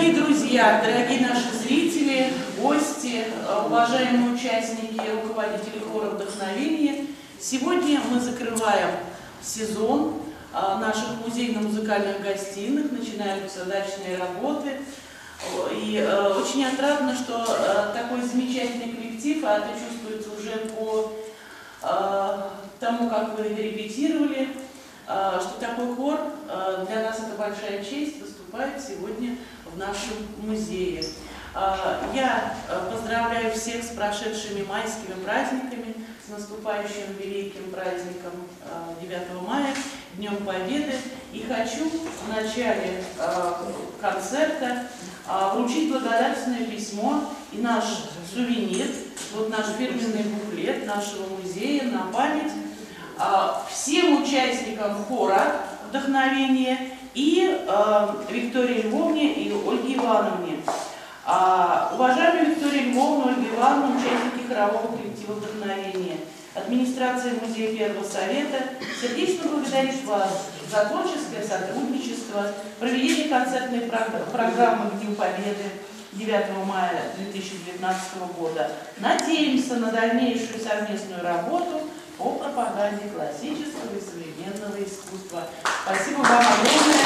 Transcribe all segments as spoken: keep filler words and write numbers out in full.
Дорогие друзья, дорогие наши зрители, гости, уважаемые участники и руководители хора «Вдохновение», сегодня мы закрываем сезон наших музейно-музыкальных гостиных, начинаются дачные работы. И э, очень отрадно, что э, такой замечательный коллектив, а это чувствуется уже по э, тому, как вы репетировали, э, что такой хор, э, для нас это большая честь, выступает сегодня в нашем музее. Э, я поздравляю всех с прошедшими майскими праздниками, с наступающим великим праздником э, девятого мая, Днем Победы. И хочу в начале э, концерта э, вручить благодарственное письмо и наш сувенир, вот наш фирменный буклет нашего музея на память э, всем участникам хора «Вдохновение» и э, Виктории Львовне и Ольге Ивановне. Э, уважаемая Виктория Львовна, Ольга Ивановна, участники хорового коллектива «Вдохновение», администрация музея Первого Совета сердечно благодарит вас за творческое сотрудничество, проведение концертной программы к Дню Победы девятого мая две тысячи девятнадцатого года. Надеемся на дальнейшую совместную работу по пропаганде классического и современного искусства. Спасибо вам огромное.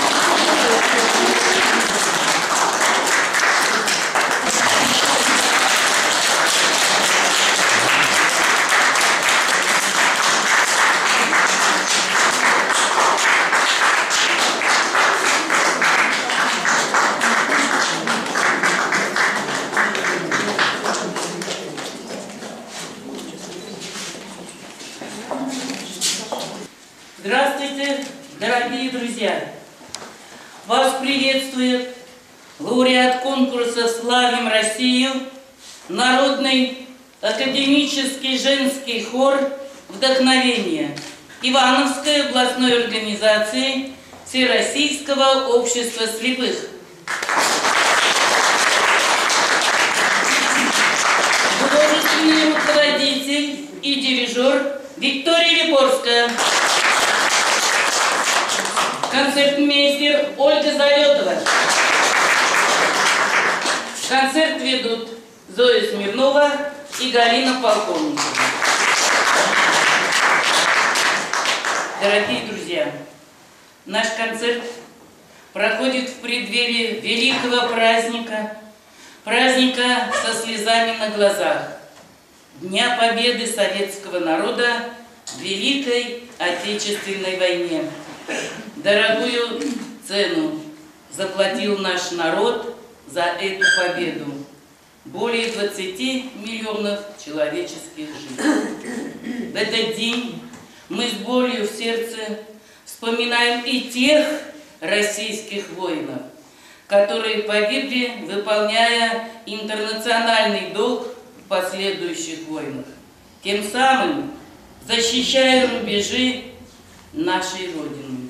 Здравствуйте, дорогие друзья! Вас приветствует лауреат конкурса «Славим Россию», Народный академический женский хор «Вдохновение» Ивановской областной организации Всероссийского общества слепых. Художественный руководитель и дирижер Виктория Липорская. Концертмейстер Ольга Залетова. Концерт ведут Зоя Смирнова и Галина Полковникова. Дорогие друзья, наш концерт проходит в преддверии великого праздника, праздника со слезами на глазах, Дня Победы советского народа в Великой Отечественной войне. Дорогую цену заплатил наш народ за эту победу. Более двадцати миллионов человеческих жизней. В этот день мы с болью в сердце вспоминаем и тех российских воинов, которые погибли, выполняя интернациональный долг в последующих войнах, тем самым защищая рубежи нашей Родины.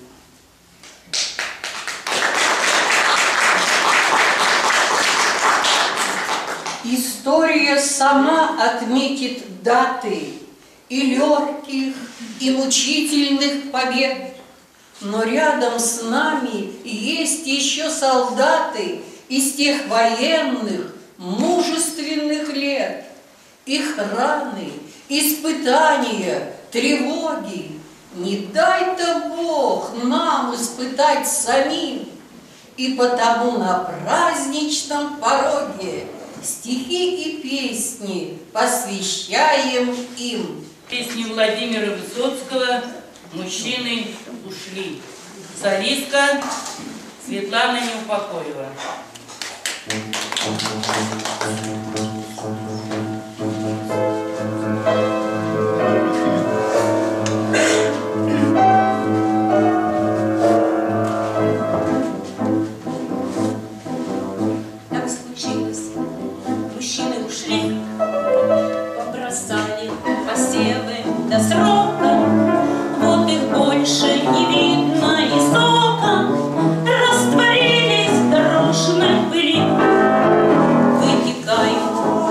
История сама отметит даты и легких, и мучительных побед, но рядом с нами есть еще солдаты из тех военных, мужественных лет. Их раны, испытания, тревоги не дай-то Бог нам испытать самим, и потому на праздничном пороге стихи и песни посвящаем им. Песни Владимира Высоцкого «Мужчины ушли». Солистка Светлана Неупокоева. До срока, вот их больше не видно и сока, растворились в дорожной пыли, вытекают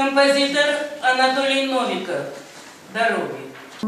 Композитор Анатолий Новиков. «Дороги».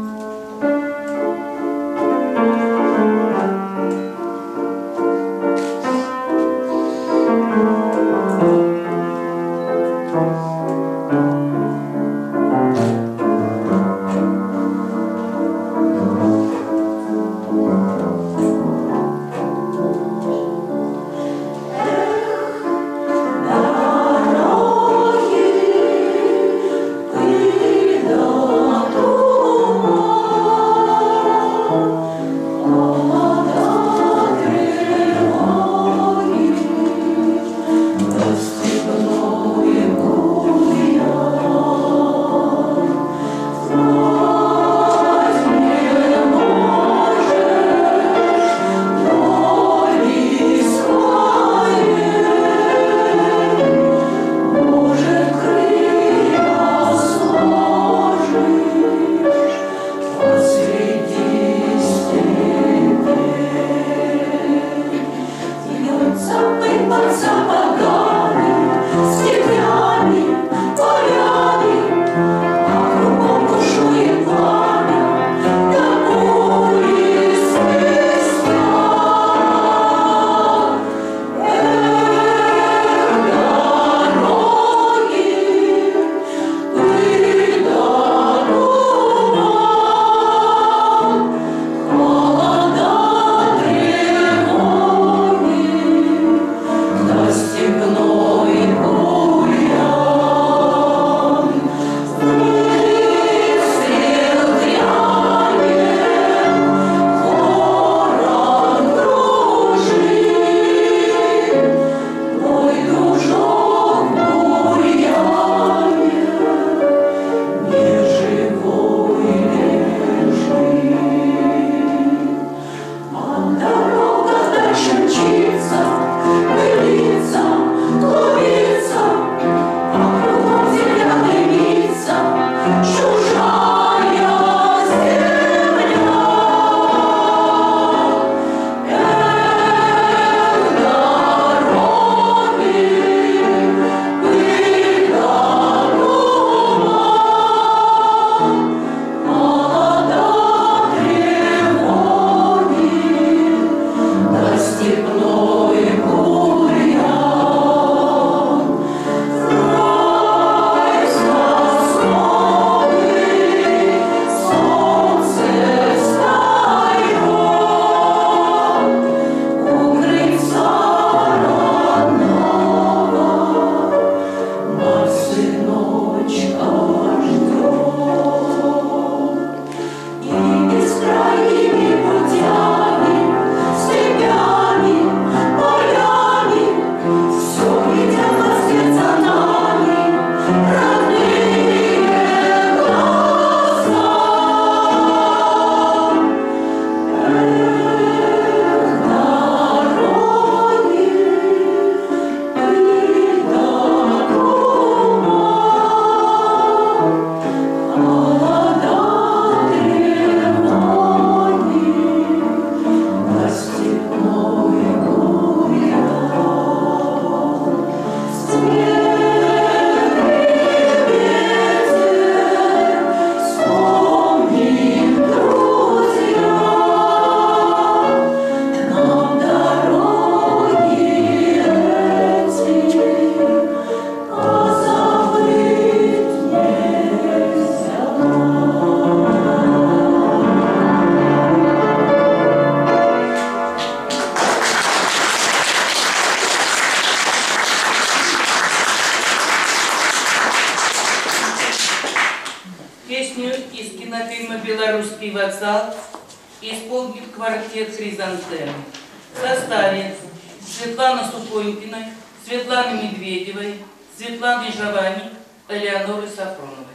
«Белорусский вокзал» исполнит квартет «Хризантем» в составе Светланы Сухонькиной, Светланы Медведевой, Светланы Жавани, Элеоноры Сафроновой.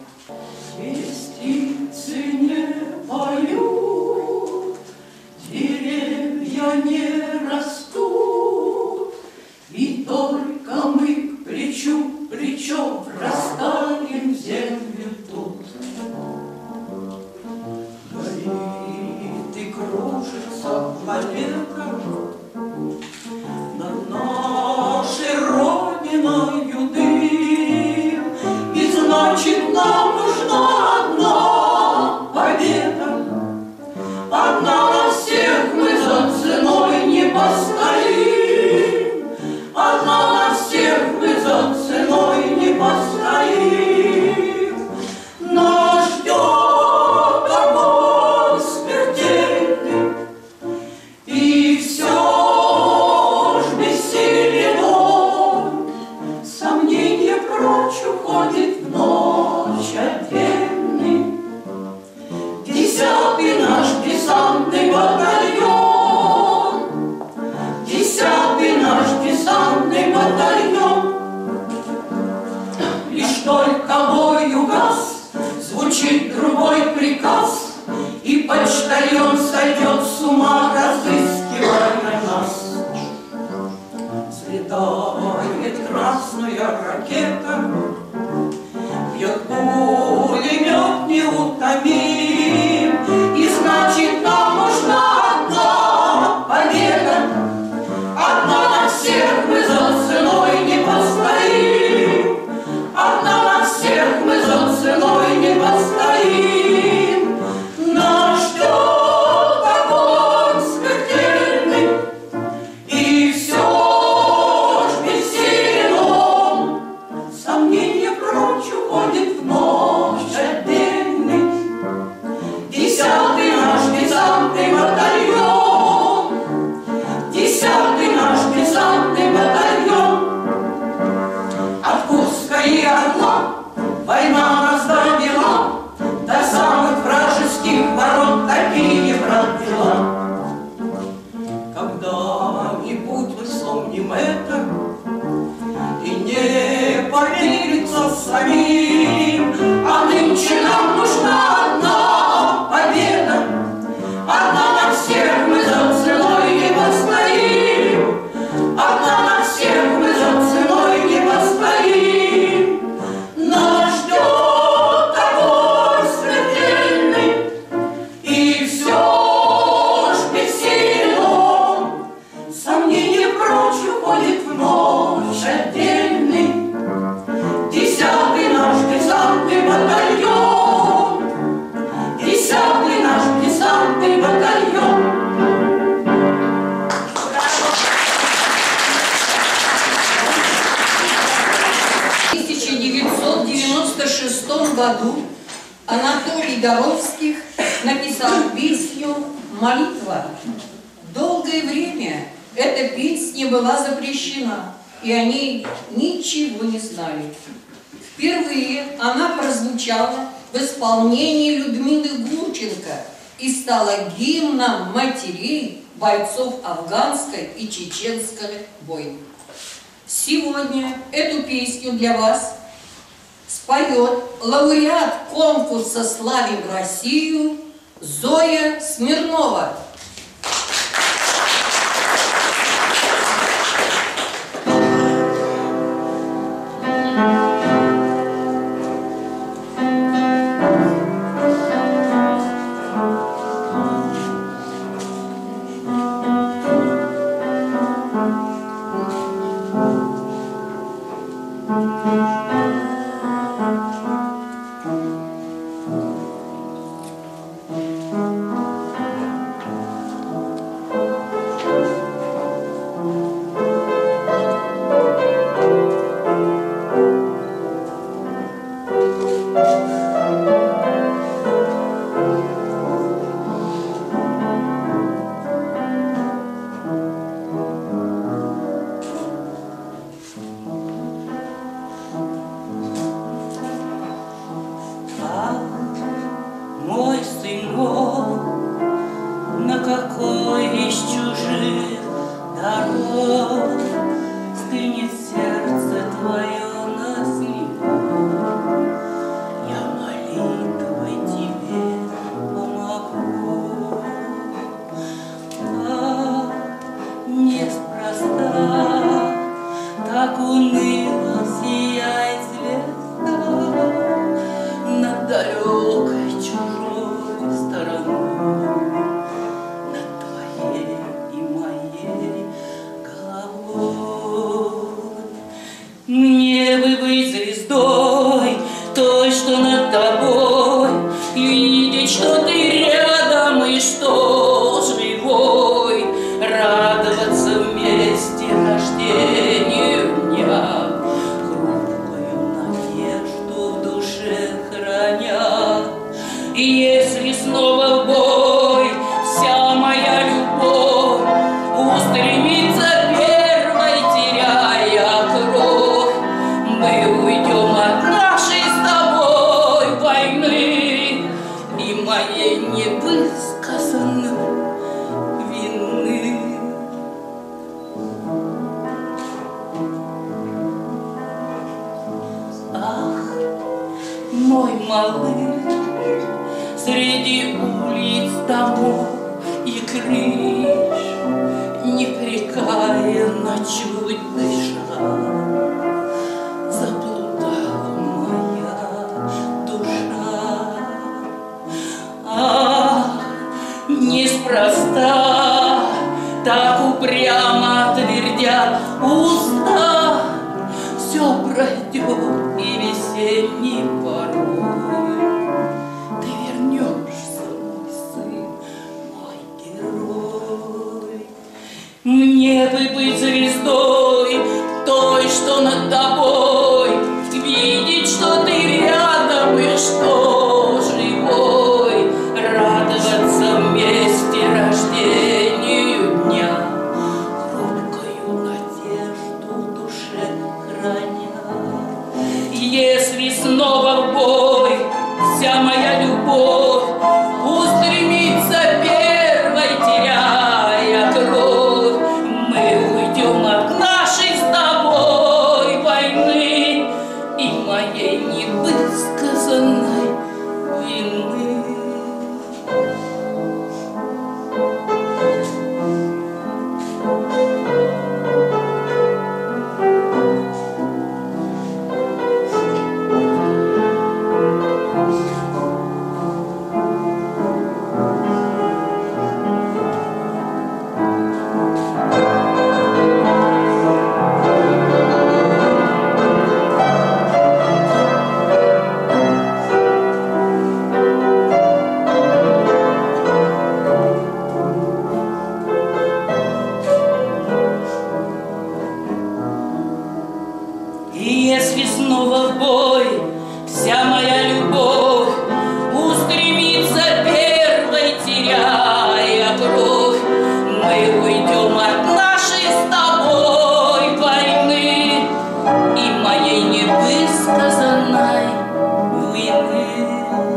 Птицы не поют, деревья не растут, и только мы к плечу плечом растаем землю тут. Горит и кружится планета над нашей родиной дым, и знай, Взлетает красная ракета, бьет пулемет неутомим, и значит нам нужна одна победа. Одна на всех мы за ценой не постоим, одна на всех мы за ценой не постоим. Нас ждет огонь смертельный, и все ж бессилен он. Сомнение прочь уходит в ночь отдельный. Десятый наш десантный батальон, десятый наш десантный батальон. От Курска и Орла война нас довела, до самых вражеских ворот такие, брат, дела. Когда-нибудь мы вспомним это и не поверится самим, а нынче нам нужна одна победа. Одна на всех мы за ценой не постоим, одна на всех мы за ценой не постоим. Нас ждет огонь смертельный, и все ж бессилен он. Сомнение прочь уходит в ночь отдельный. Десятый наш десантный батальон, десятый наш десантный батальон. В тысяча девятьсот девяносто шестом году Анатолий Доровских написал песню «Молитва». Долгое время эта песня была запрещена, и о ней ничего не знали. Впервые она прозвучала в исполнении Людмилы Гурченко и стала гимном матерей бойцов афганской и чеченской войн. Сегодня эту песню для вас споет лауреат конкурса «Славим Россию» Зоя Смирнова. Мой малыш, среди улиц, домов и крыш, не непрекаянно чуть дыша, заблудала моя душа. Ах, неспроста так упрямо твердят уста, все пройдет и весенний порой. Ты вернешься, мой сын, мой герой. Мне бы быть звездой, той, что над тобой, видеть, что ты рядом и что живой, радоваться вместе рождению дня, хрупкую надежду в душе храня. Если снова в бой вся моя любовь устремится первой, теряя кровь, мы уйдем от нашей с тобой войны и моей невысказанной вины. Если снова в бой вся моя любовь устремится первой, теряя кровь, мы уйдем от нашей с тобой войны и моей невысказанной вины.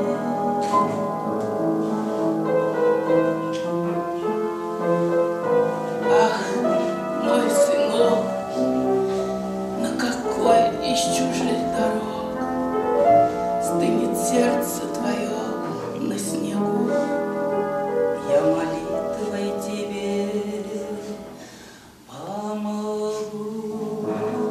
Ах, мой сынок, на какой из чужих дорог стынет сердце твое на снегу. Я молитвой тебе помогу.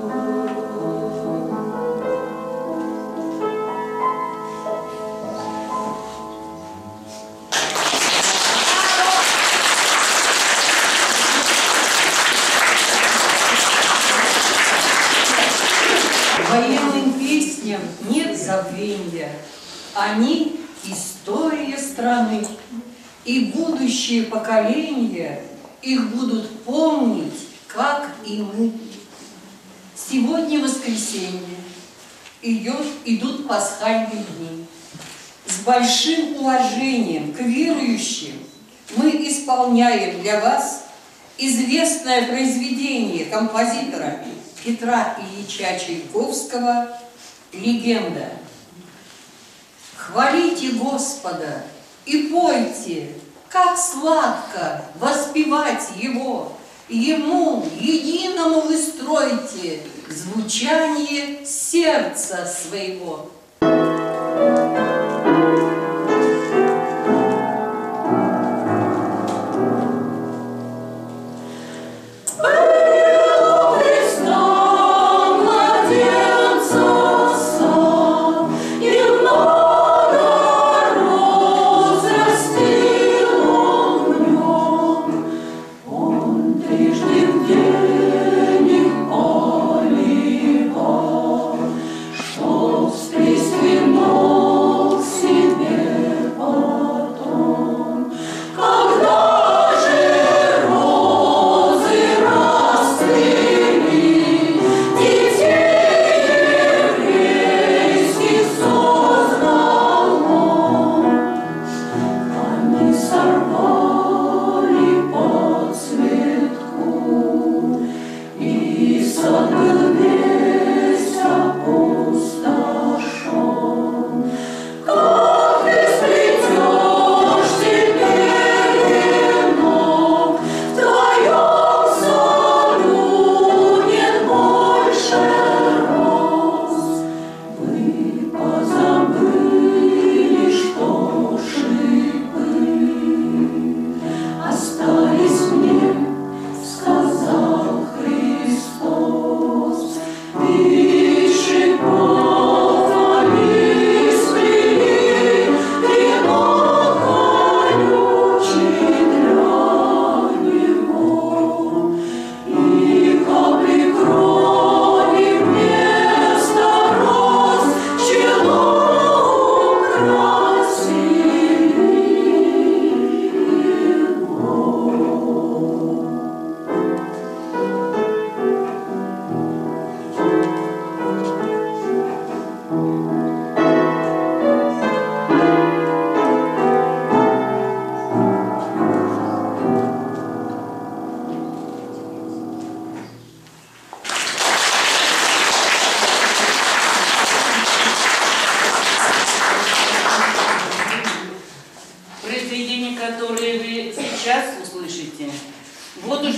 Военным песням нет забвения. Они – история страны. И будущие поколения их будут помнить, как и мы. Сегодня воскресенье. Идет, идут пасхальные дни. С большим уважением к верующим мы исполняем для вас известное произведение композитора Петра Ильича Чайковского «Легенда». Хвалите Господа и пойте, как сладко воспевать Его. Ему единому вы стройте звучание сердца своего. Что с пресвятой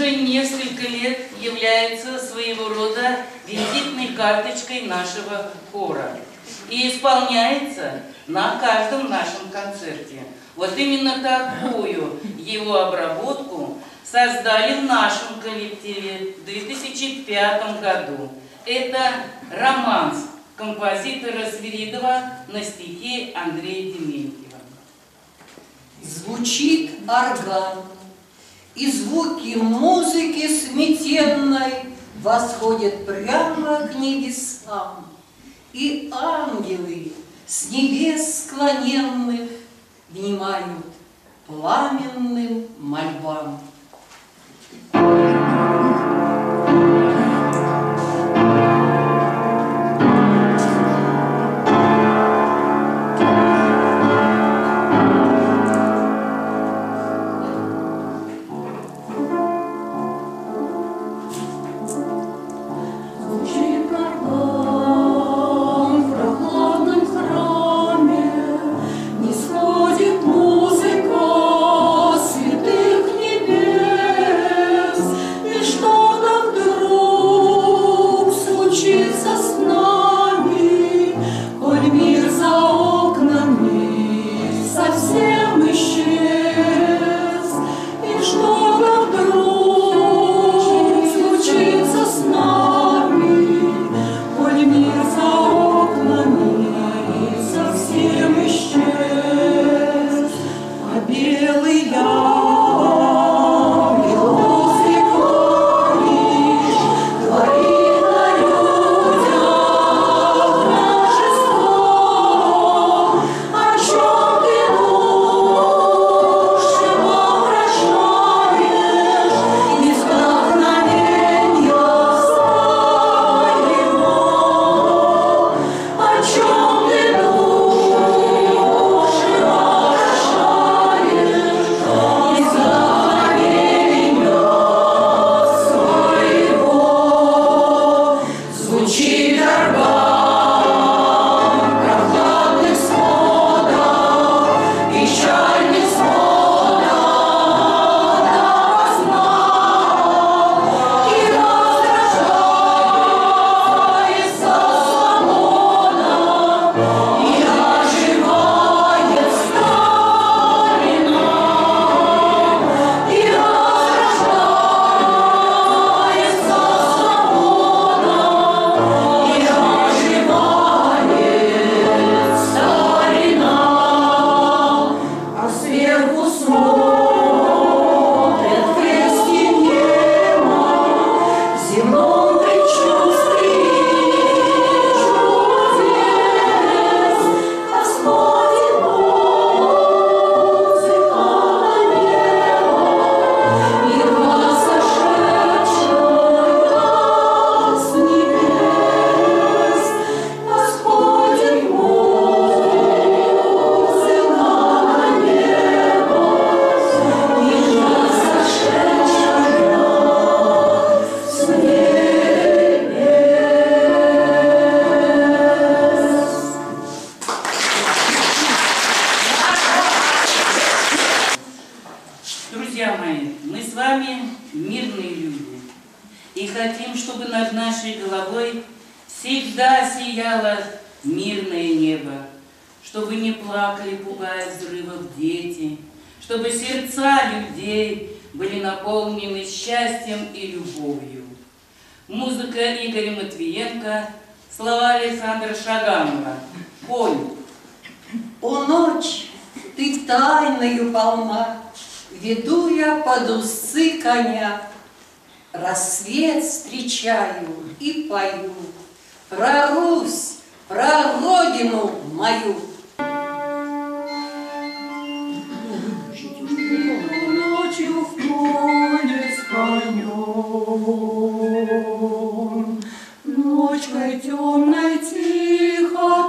уже несколько лет является своего рода визитной карточкой нашего хора и исполняется на каждом нашем концерте. Вот именно такую его обработку создали в нашем коллективе в две тысячи пятом году. Это романс композитора Свиридова на стихи Андрея Дементьева. Звучит орган, и звуки музыки сметенной восходят прямо к небесам, и ангелы с небес склоненных внимают пламенным мольбам. Друзья мои, мы с вами мирные люди и хотим, чтобы над нашей головой всегда сияло мирное небо, чтобы не плакали, пугая взрывов дети, чтобы сердца людей были наполнены счастьем и любовью. Музыка Игоря Матвиенко, слова Александра Шаганова. Пой. О, ночь, ты тайною полна, веду я под узцы коня, рассвет встречаю и пою про Русь, про родину мою. Ночью в поле с конем, ночкой темной тихо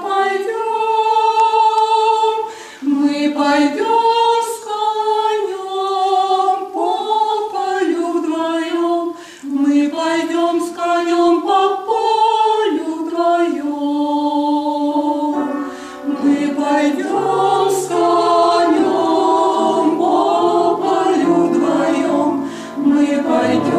пойдем, мы пойдем. Пойдем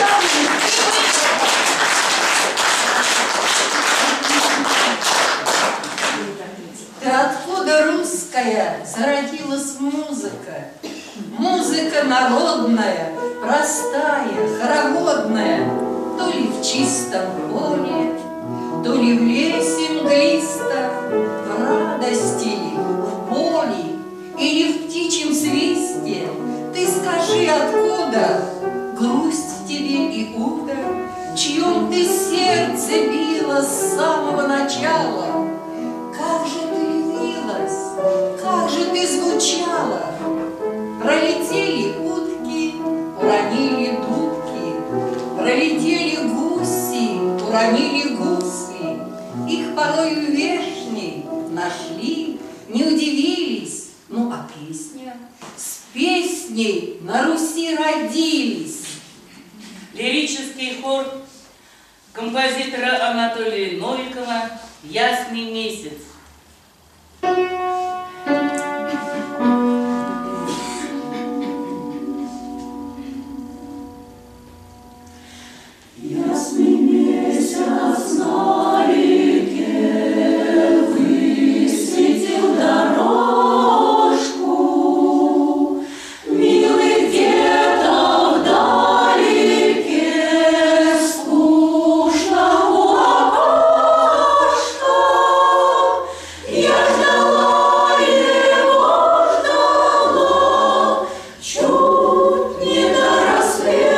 Ты откуда русская зародилась музыка? Музыка народная, простая, хороводная, то ли в чистом поле, то ли в лесе мглистом, в радости ли, в поле или в птичьем свисте. Ты скажи, откуда грусть в тебе и удо, в чьем ты сердце била с самого начала? Как же ты львилась, как же ты звучала! Пролетели утки, уронили дудки, пролетели гуси, уронили гусли. Их порою вешней нашли, не удивились. Ну а песня? С песней на Руси родились. Лирический хор композитора Анатолия Новикова «Ясный месяц». Ясный месяц на реке высветил дорожку, милый где-то вдалеке скучно у окошка. Я ждала его, ждала, чуть не до рассвета.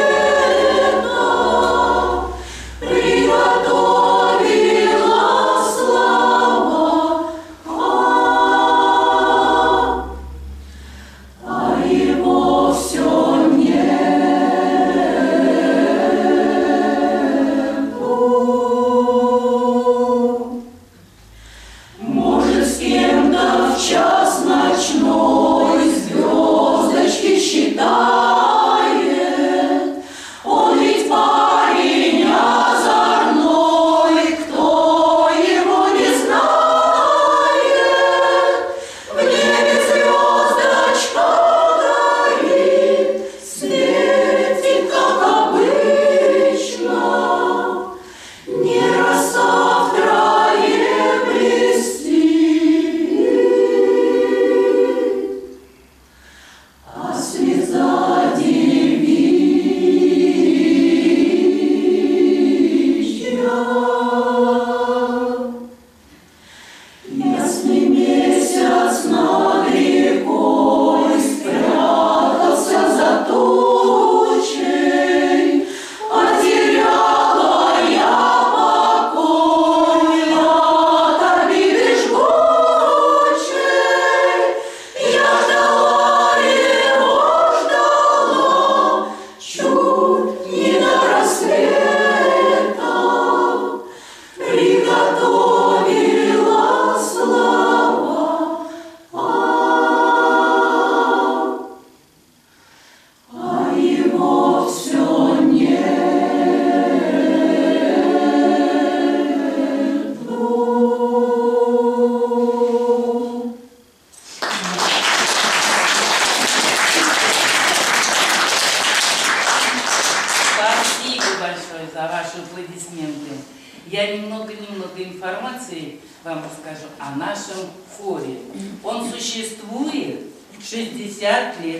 Я немного-немного информации вам расскажу о нашем хоре. Он существует шестьдесят лет.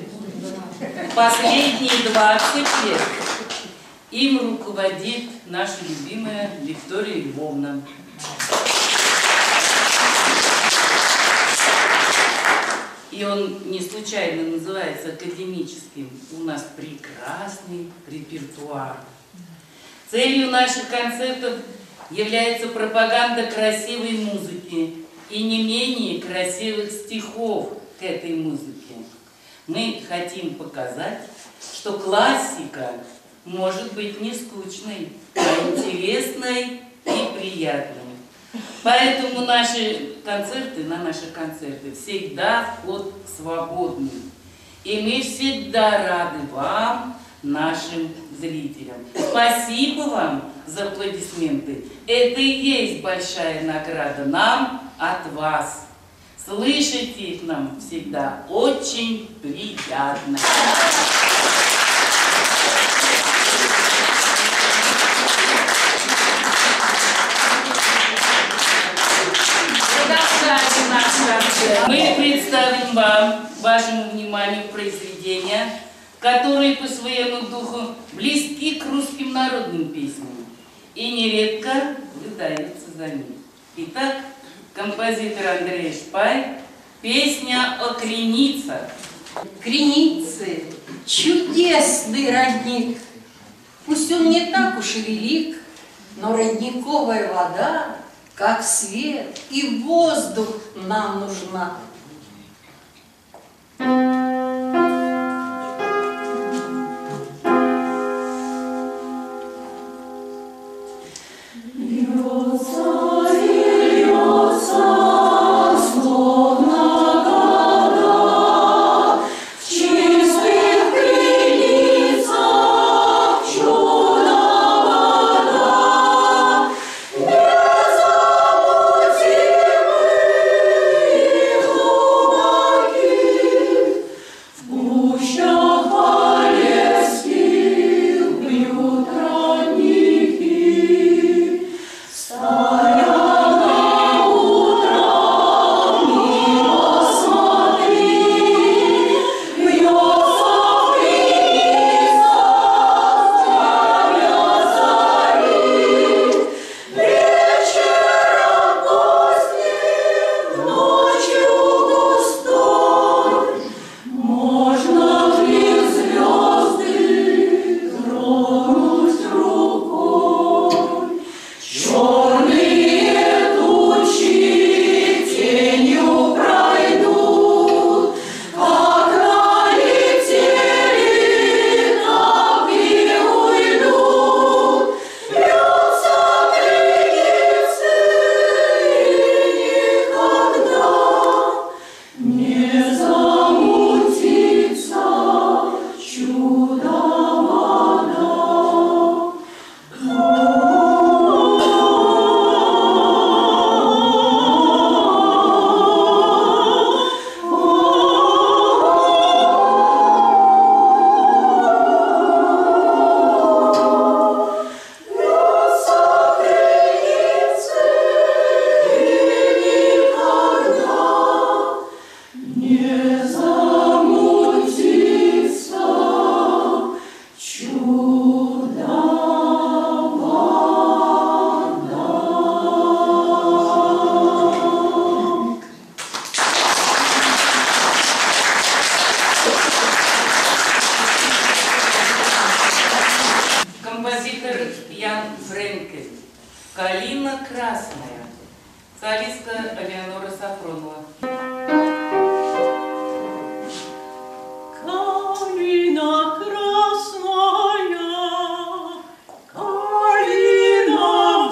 Последние двадцать лет им руководит наша любимая Виктория Львовна. И он не случайно называется академическим. У нас прекрасный репертуар. Целью наших концертов является пропаганда красивой музыки и не менее красивых стихов к этой музыке. Мы хотим показать, что классика может быть не скучной, а интересной и приятной. Поэтому наши концерты, на наши концерты всегда вход свободный. И мы всегда рады вам, нашим зрителям. Спасибо вам за аплодисменты. Это и есть большая награда нам от вас. Слышать их нам всегда очень приятно. вашему вниманию произведения, которые по своему духу близки к русским народным песням и нередко выдаются за них. Итак, композитор Андрей Шпай, песня о креницах. Креницы — чудесный родник. Пусть он не так уж и велик, но родниковая вода, как свет и воздух, нам нужна. «Калина красная», солистка Элеонора Сафронова. Калина красная, калина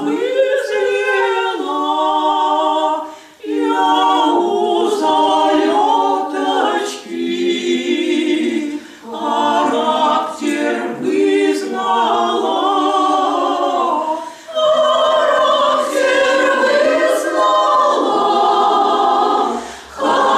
вызрела, я у залеточки характер вызнала. Характер вызнала,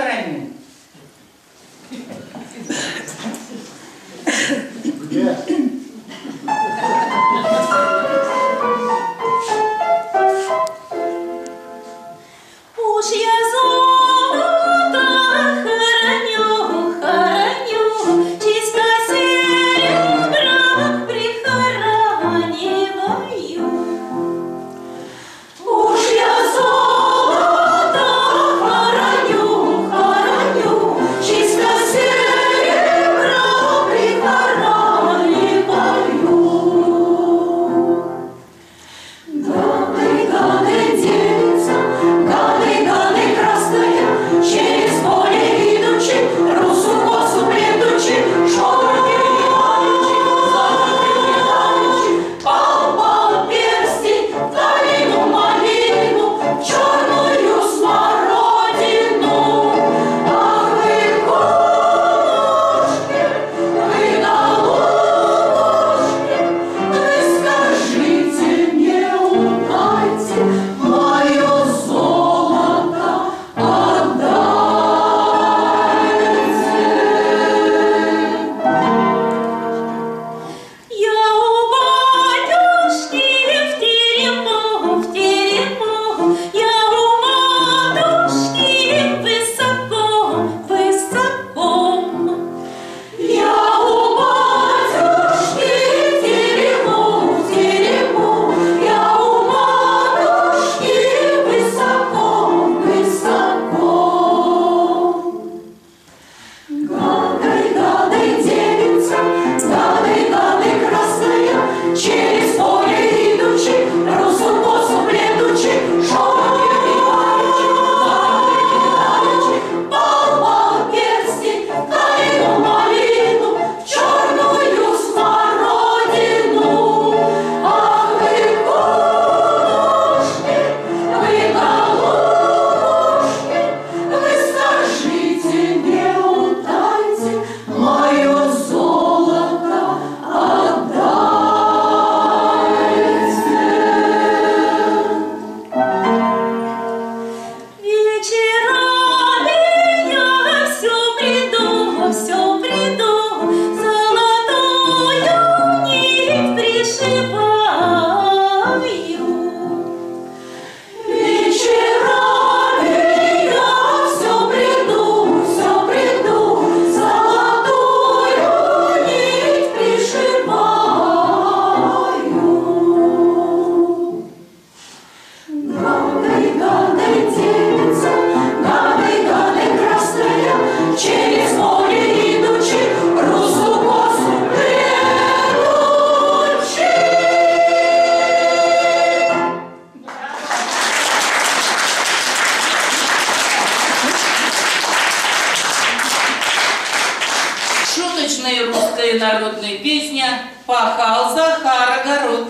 похоронил. Где? Уж я золото хороню, хороню, чисто серебра прихораниваю. Уж я золото хороню, хороню, чисто серебра прихораниваю. Гадай, гадай, девица, гадай, гадай, красная, через поле идучи, русу косу плетучи, шелки летаючи, золоты летаючи, пал перстень, калину малину, черную смородину. Ах вы, голубушки, вы голубушки, вы скажите мне, удайте мое золото, отдайте. Я у батюшки в теремку, в теремку, я у матушки высоко, высоко. Я у батюшки в теремку, в теремку, я у матушки высоко, высоко. Гадай, гадай, девица, гадай, гадай, красная, через поле идучи, русу косу плетучи, шелки летаючи, золоты летаючи, пал перстень, калину малину, черную смородину. Ах вы, голубушки, вы голубушки, вы скажите мне, удайте мое золото, отдайте. Вечерами я все приду, все приду, золотую нить пришиваю. Вечерами я все приду, все приду, золотую нить пришиваю. Гадай, гадай, девица, гадай, гадай, красная, через поле идучи, русу косу плетучи. Шуточная русская народная песня «Пахал Захар огород».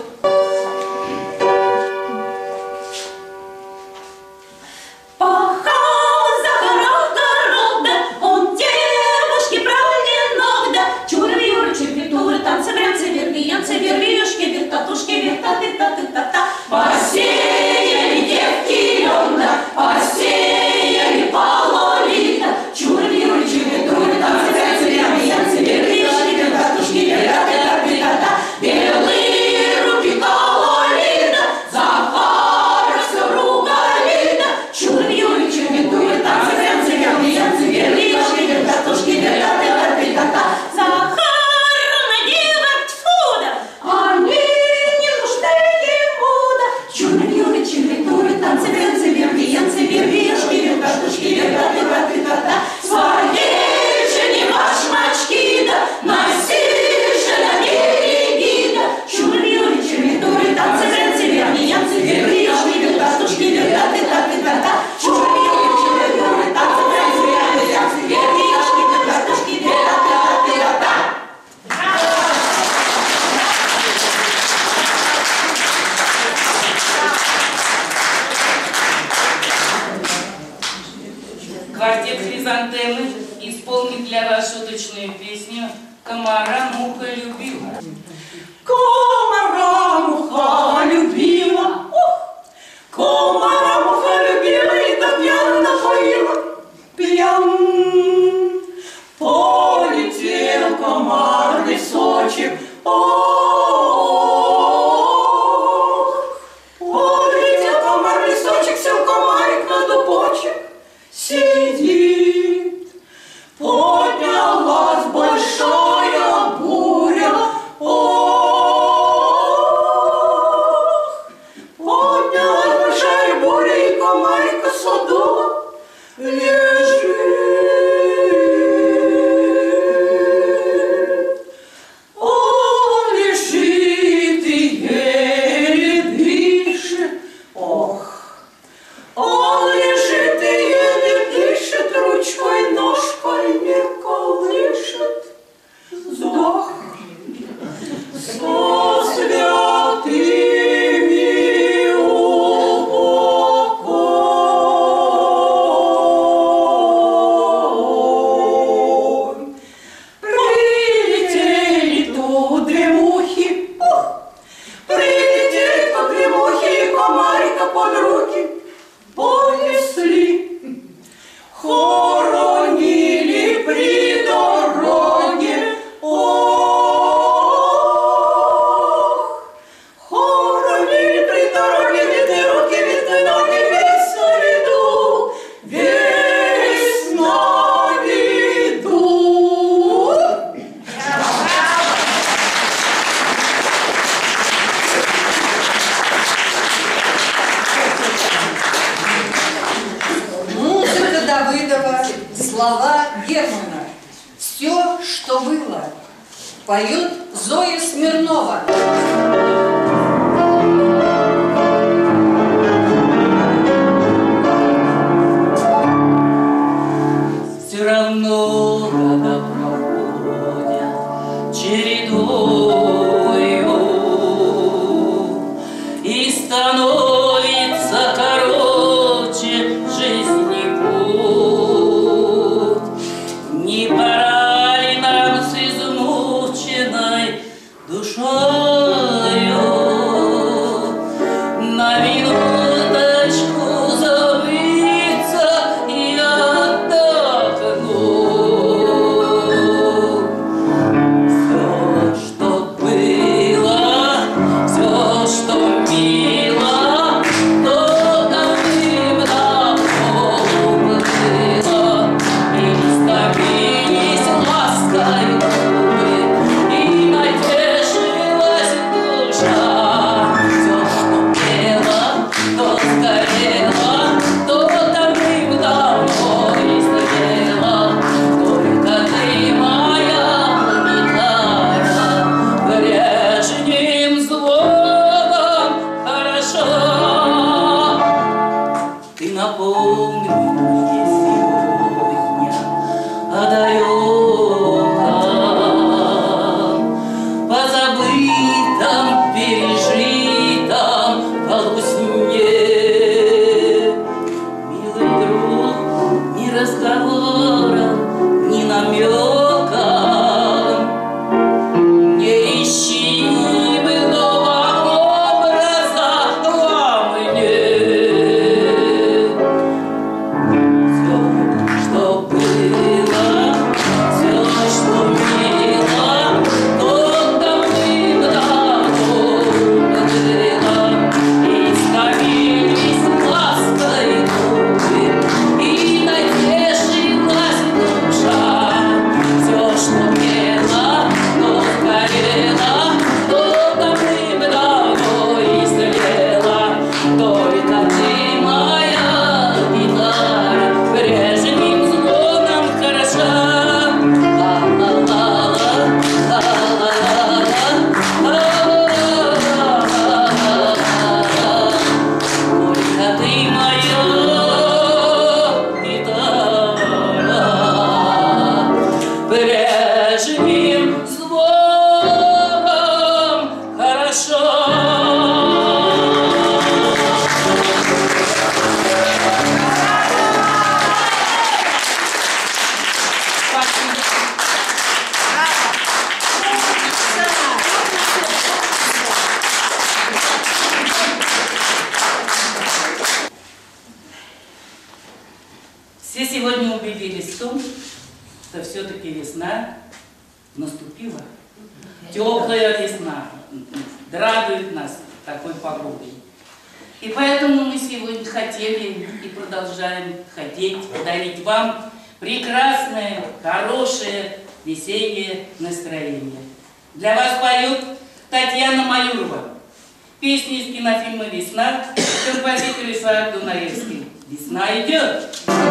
Пахал Захар огорода, он девушки правильно да. Чуры-юры, чуры-туры, танцы, брянцы, вербиянцы, вербиюшки, вертатушки, вертаты, таты, та-та. Посеяли девки лёнда, посеяли пололита. Чуры-юры, чуры-туры, танцы, брянцы, вербиянцы, вербиюшки, вертатушки, вертаты, таты, та-та. Белые руки кололита, Захара всё ругалита. Чуры-юры, чуры-туры, танцы, брянцы, вербиянцы, вербиюшки, вертатушки, вертаты, таты, та-та. Захар на девок тьфу да, они не нужны ему да. Чуры-юры, чуры-туры, танцы, брянцы, вербиянцы, вербиюшки, вертатушки, вертаты, таты, та-та. Своей жене башмачки да, носи же на береги да. Чуры-юры, чуры-туры, танцы, брянцы, вербиянцы, вербиюшки, вертатушки, вертаты, таты, та-та. Чуры-юры, чуры-туры, танцы, брянцы, вербиянцы, вербиюшки, вертатушки, вертаты, таты, та-та. Квартет «Хризантемы» исполнит для вас шуточную песню «Комара муха любила». Комара муха любила, ух! Комара муха любила и до пьяна напоила, пьяна Ох, полетел комар, листочек, сел комарик на дубочек, сидит. Поднялась большая буря, ох, поднялась большая буря, и комарика садова лежит. Он лежит и еле дышит, ох, он лежит и еле дышит, ручкой, ножкой не колышет. Сдох со святыми упокой. Прилетели туда мухи, ух, прилетели туда мухи, и комарика под руки понесли. Хоронили при дороге, ох, хоронили при дороге, видны руки, видны ноги, весь на виду, весь на виду. Музыка Давыдова, слова Германа. Все, что было. Поет Зоя Смирнова. Все равно года проходят чередою, и становится короче жизни путь. Не пора ли нам с измученной душою на минуточку забыться и отдохнуть? Все, что было, все, что мило, то давным-давно было, и стопились лаской губы, и натешилась душа. Все, что пело, то сгорело, то давным-давно истлело. Только ты, моя гитара, прежним звоном хороша. Ты напомни мне сегодня о далеком, позабытом, пережитом полусне. Милый друг, ни разговора, ни намека, не ищи былого образа во мне. Все, что было, все, что мило, то давным-давно было, и стопились лаской губы, и натешилась душа. Все, что пело, то сгорело, то давным-давно истлело. Только ты, моя гитара, прежним звоном хороша. Ла-ла-ла-ла, ла-ла-ла-ла, ла-ла-ла-ла. Только ты, моя гитара, прежним звоном хороша. Все сегодня убедились в том, что все-таки весна наступила. Теплая весна радует нас такой погодой. И поэтому мы сегодня хотели и продолжаем хотеть дарить вам прекрасное, хорошее, весеннее настроение. Для вас поют Татьяна Маюрова. Песни из кинофильма «Весна», композитор Исаак Дунаевский. Весна идет!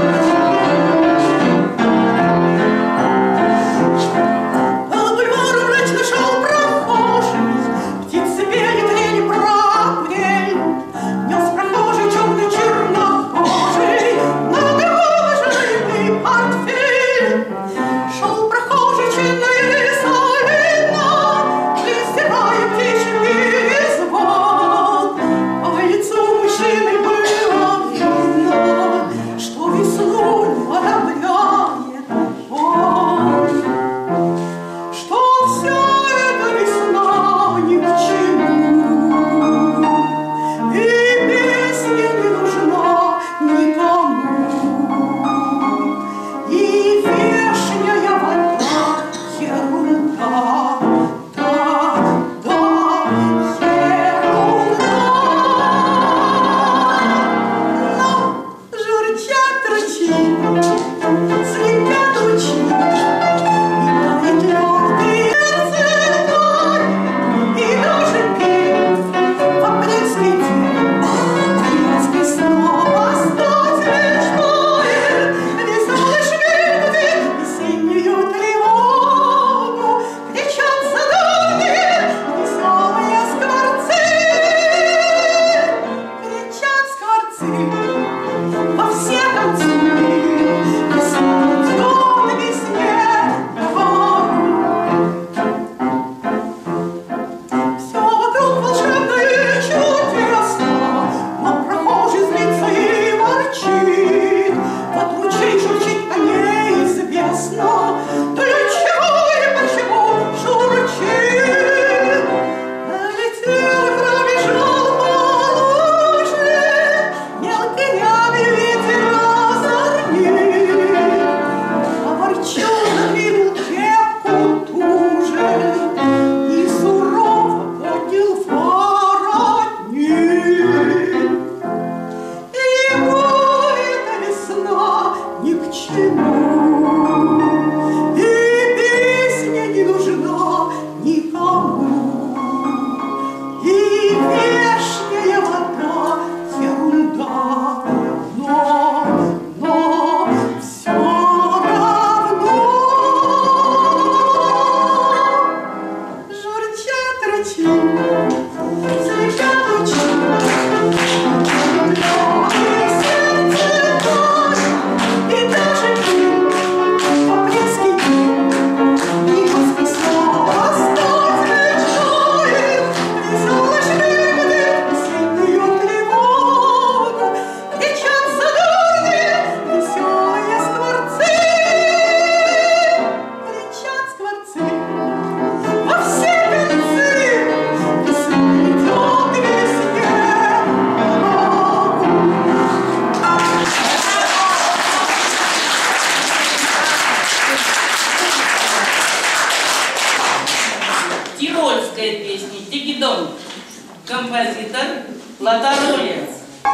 Композитор Латароли.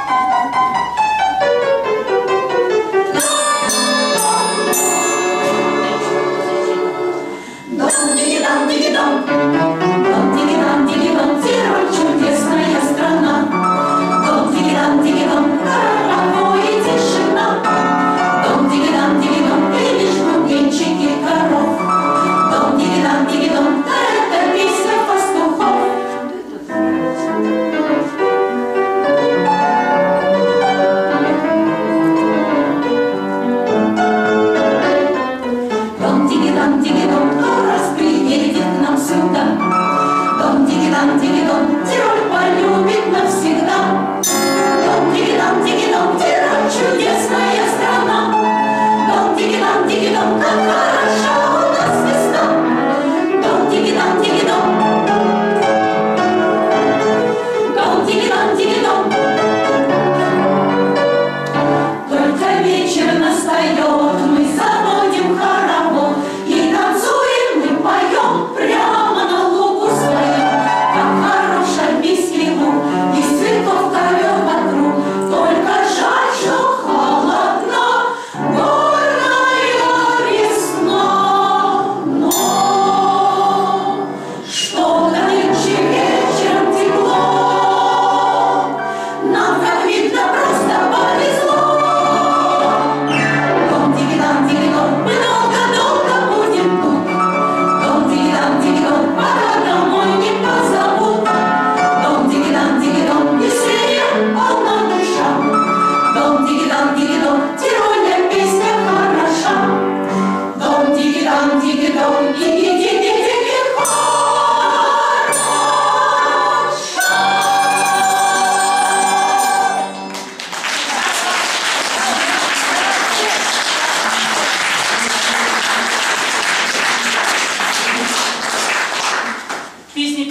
Дом-диги-дам-диги-дам, дом-диги-дам-диги-дам, Тироль чудесная страна. Дом-диги-дам-диги-дам, покой и тишина. Дом-диги-дам-диги-дам, и лишь бубенчики коров. Дом-диги-дам-диги-дам, это песня пастухов. Дом-диги-дам-диги-дам, кто раз приедет к нам сюда. Дом-диги-дам-диги-дам, Тироль полюбит навсегда. Дом-диги-дам-диги-дам, Тироль чудесная страна. Дом-диги-дам-диги-дам, как хороша у нас весна. Дом-диги-дам-диги-дам, дом-диги-дам-диги-дам. Только вечер настает, мы заводим хоровод и танцуем, мы поем прямо.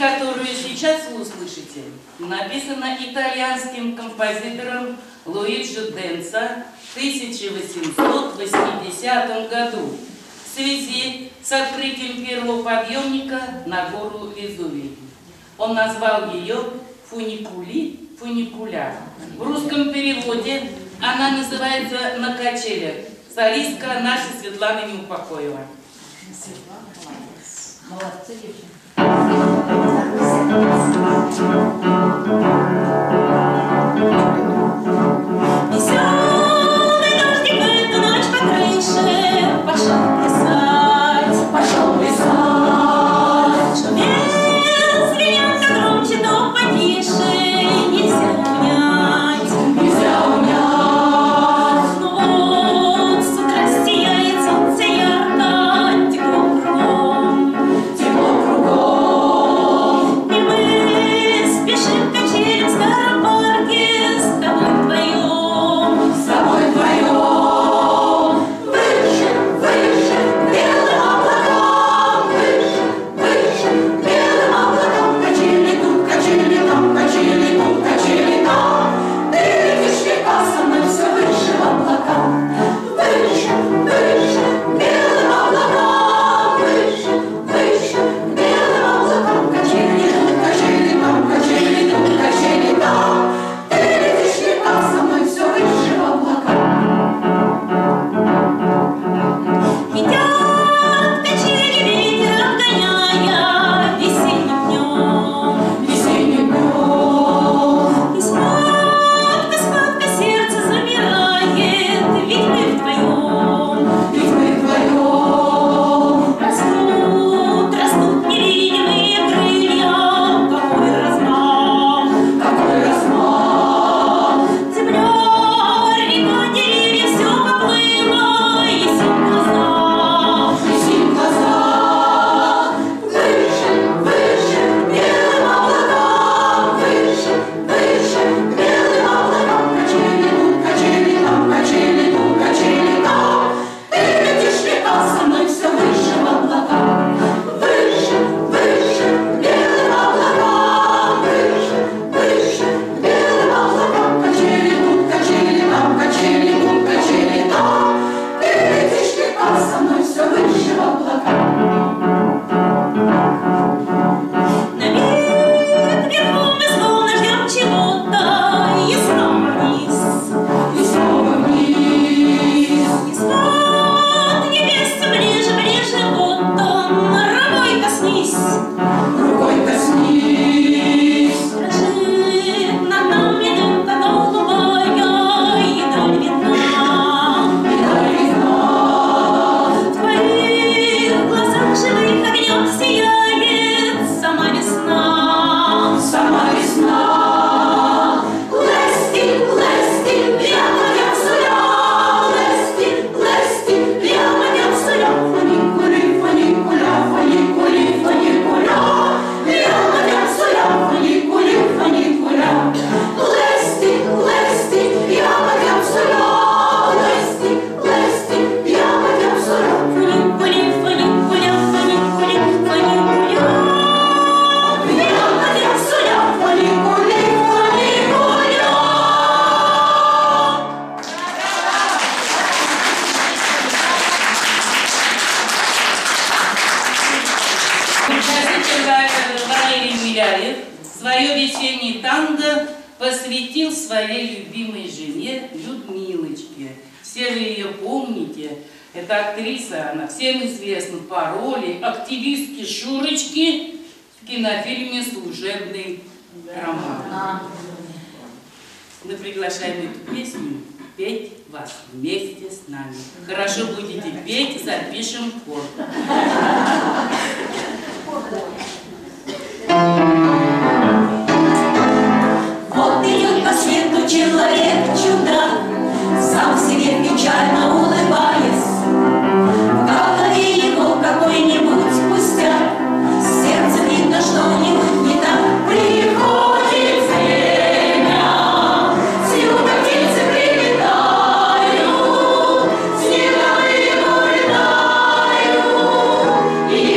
которую сейчас вы услышите, написана итальянским композитором Луиджи Денца в тысяча восемьсот восьмидесятом году в связи с открытием первого подъемника на гору Везувий. Он назвал ее «Фуникули», «Фуникуля». В русском переводе она называется «На качелях». Солистка наша Светлана Неупокоева. Молодцы, девчонки. Веселый дождик в эту ночь по крыше пошел плясать, Пошел плясать. шумел, звенел, то громче, то потише, нельзя унять. Нельзя унять. Но вот с утра сияет солнце ярко, тепло кругом. Тепло кругом. И мы спешим к качелям в старом парке с тобой вдвоем. С тобой вдвоем. Выше, выше, белым облаком. Выше, выше, белым облаком. Качели тут, качели там, качели тут, качели там. Ты летишь века со мной все выше в облака. Выше, выше, белым облаком. Выше, выше, белым облаком. Качели тут, качели там, качели тут, качели там. Ты летишь века со мной все выше в облака. Летят качели, ветер обгоняя весенним днем. Весенним днем. И сладко, сладко сердце замирает, ведь мы вдвоем. Ведь мы вдвоем. Растут, растут невидимые крылья, какой размах. Какой размах. Земля, река, деревья, все поплыло, и синь глаза. Висим глаза. Выше, выше, белым облаком. Выше, выше, белым облаком. Качели тут, качели там, качели тут, качели там. Ты летишь века со мной все выше в облака. Выше, выше, белым облаком. Выше, выше, белым облаком. Качели тут, качели там, качели тут, качели там. Ты летишь века со мной все выше в облака. Навек вверху мы словно ждем чего-то, и снова вниз. И снова вниз. И свод небес ближе, ближе, вот он, рукой коснись. Рукой коснись. Дрожит над нами дымка голубая, и даль видна. И даль видна. В твоих глазах живых огнем сияет сама весна. Сама весна. Лести, лести, прямо я в Лести, лести, прямо я в Фуникули, фуникуля, фуникули, фуникуля. Прямо я в Фуникули, фуникуля. Лести, лести, прямо я в Лести, лести, прямо я в Фуникули, фуникуля, фуникули, фуникуля. Прямо я в Фуникули, фуникуля. Композитор Валерий Миляев свое весеннее танго посвятил своей любимой жене Людмилочке. Все вы ее помните. Это актриса, она всем известна по роли активистки Шурочки в кинофильме «Служебный роман». Мы приглашаем эту песню петь вас вместе с нами. Хорошо будете петь, запишем хор. Вот идет по свету человек-чудак, сам себе печально улыбаясь. В голове его какой-нибудь пустяк, с сердцем видно что-нибудь не так. Приходит время, с юга птицы прилетают, снеговые горы тают, и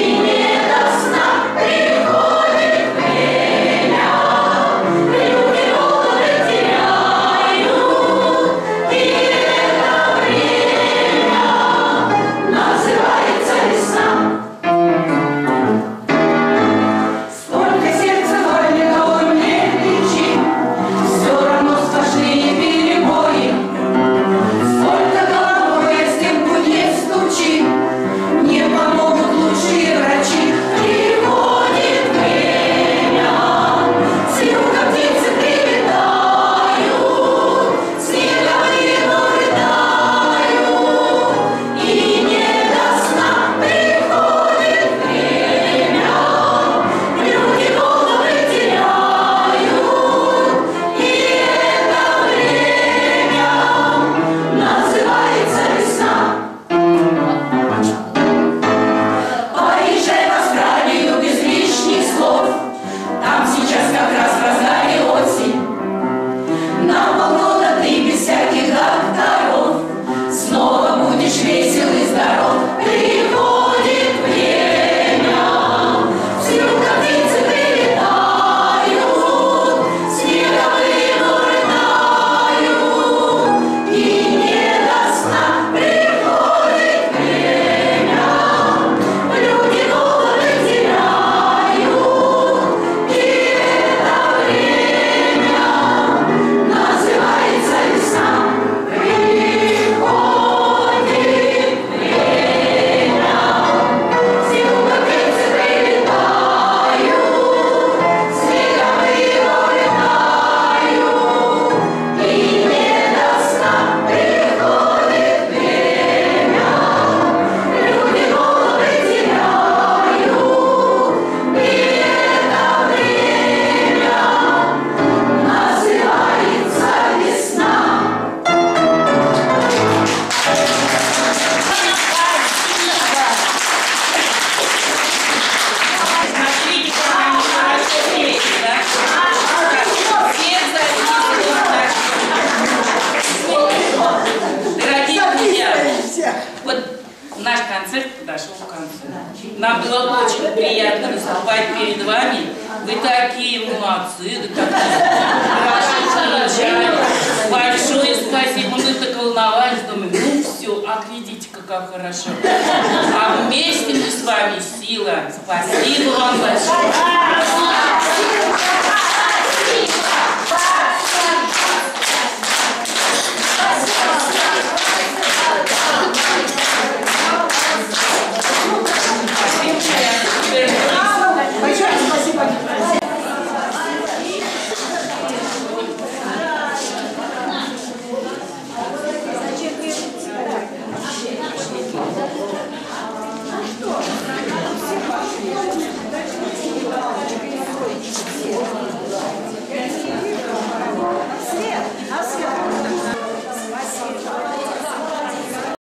подошел к концу. Нам было очень приятно выступать перед вами. Вы такие молодцы, да как хорошо. Большое спасибо. Мы так волновались, думаем, ну все, а глядите-ка, как хорошо. А вместе мы с вами сила. Спасибо вам большое.